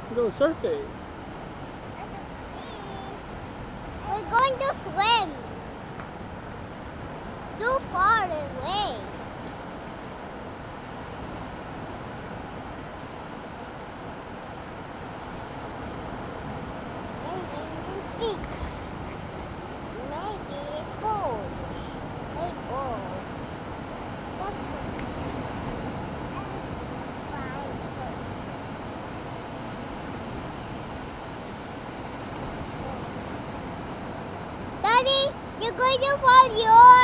Go surfing. We're going to swim. Too far away. Beach. Maybe a boat. A boat. Let's go. Daddy, you're going to fall your